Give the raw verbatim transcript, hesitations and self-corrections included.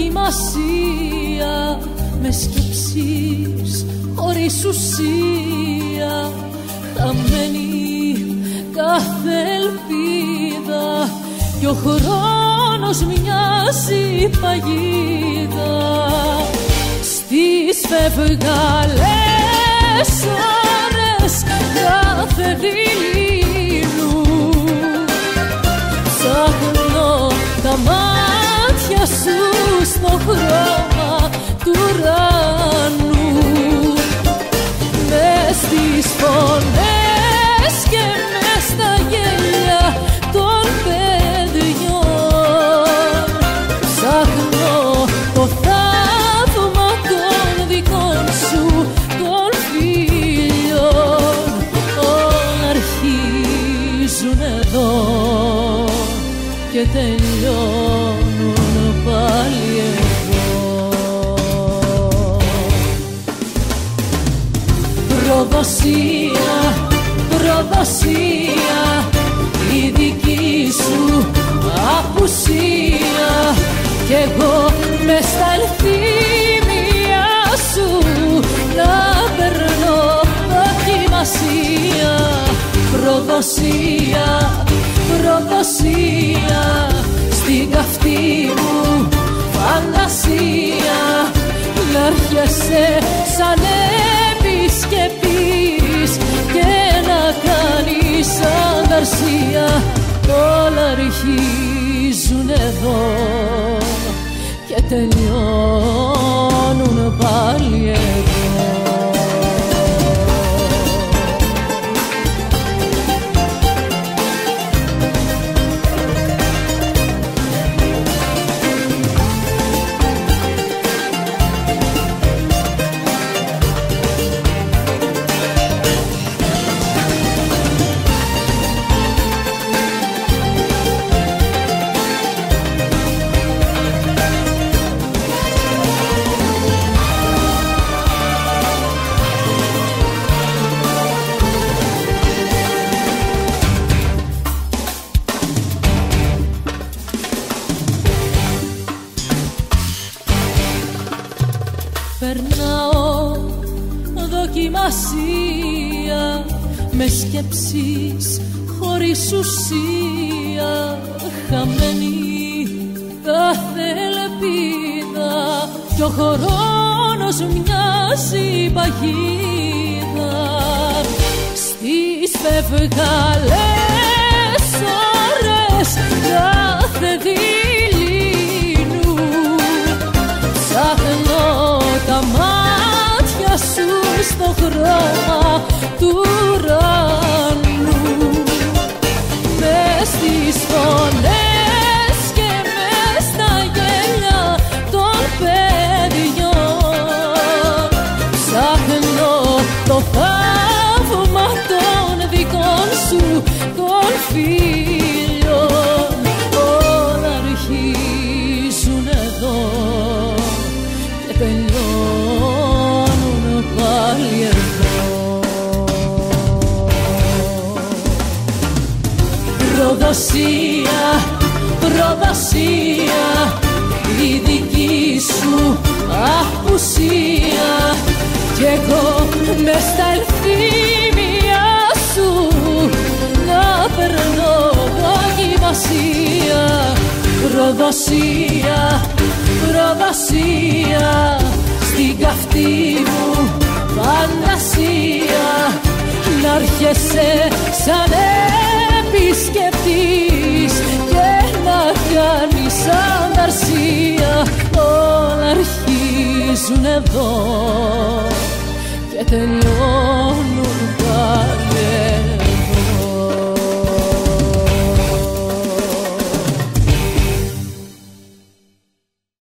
δοκιμασία με σκέψεις χωρίς ουσία, χαμένη κάθε ελπίδα κι ο χρόνος μοιάζει παγίδα. Στις φευγαλές ώρες κάθε δειλίνου ψάχνω τα μάτια σου στο χρώμα του ουρανού, μες στις φωνές και μες στα γέλια των παιδιών. Ψάχνω το θαύμα των δικών σου των φίλων. Όλα αρχίζουν εδώ και τελειώνουν πάλι εδώ. Προδοσία, προδοσία, η δική σου απουσία κι εγώ μες στα ελθύμια σου να περνώ δοκιμασία. Προδοσία, προδοσία, στην καυτή μου φαντασία να έρχεσαι σαν επισκεπτής και να κάνεις ανταρσία. Όλα αρχίζουν εδώ και τελειώνουν πάλι εδώ. Περνάω δοκιμασία με σκέψεις χωρίς ουσία, χαμένη κάθε ελπίδα κι ο χρόνος μοιάζει παγίδα. Στις φευγαλές ώρες κάθε δειλίνου ψάχνω τα μάτια σου στο χρώμα του ουρανού, μες στις φωνές και μες στα γέλια των παιδιών. Ψάχνω το θαύμα των δικών σου των φίλων. Όλα αρχίζουν εδώ και τελειώνουν πάλι εδώ. Προδοσία, προδοσία, η δική σου απουσία κι εγώ μες στα ελθύμια σου να περνώ δοκιμασία. Προδοσία, προδοσία, στην καυτή μου φαντασία να έρχεσαι σαν επισκεπτής και να κάνεις ανταρσία. Όλα αρχίζουν εδώ και τελειώνουν πάλι